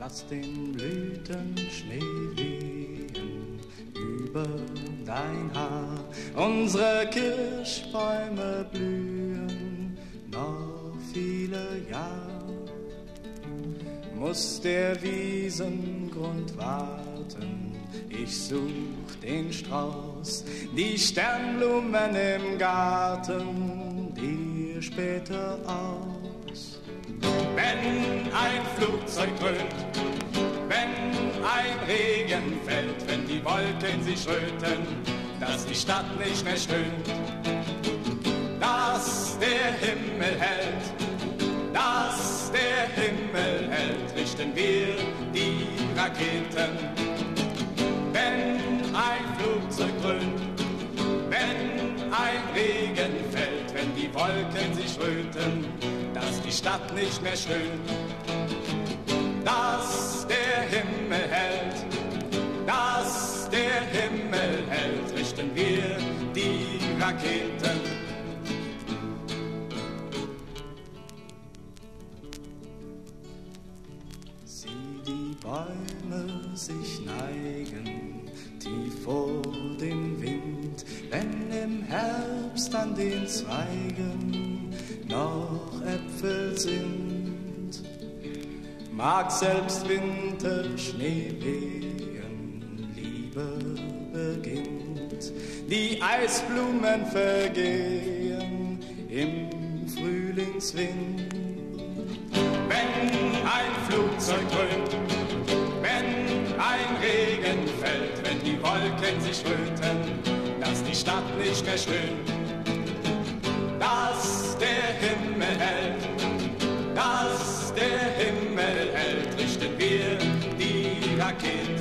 lass den Blüten Schnee wehen über dein Haar. Unsere Kirschbäume blühen noch viele Jahre. Muss der Wiesengrund warten, ich such den Strauß, die Sternblumen im Garten, dir später aus. Wenn ein Flugzeug dröhnt, wenn ein Regen fällt, wenn die Wolken sich röten, dass die Stadt nicht mehr stöhnt, dass der Himmel hält, dass der Himmel hält, richten wir die Raketen. Wenn ein Flugzeug dröhnt, wenn ein Regen fällt, wenn die Wolken sich röten, dass die Stadt nicht mehr stöhnt, dass der Himmel hält, dass der Himmel hält, richten wir die Raketen. Bäume sich neigen, tief vor dem Wind, wenn im Herbst an den Zweigen noch Äpfel sind. Mag selbst Winterschnee wehen, Liebe beginnt, die Eisblumen vergehen im Frühlingswind. Wenn ein Flugzeug dröhnt, wenn ein Regen fällt, wenn die Wolken sich röten, dass die Stadt nicht mehr stöhnt, dass der Himmel hält, dass der Himmel hält, richten wir die Raketen.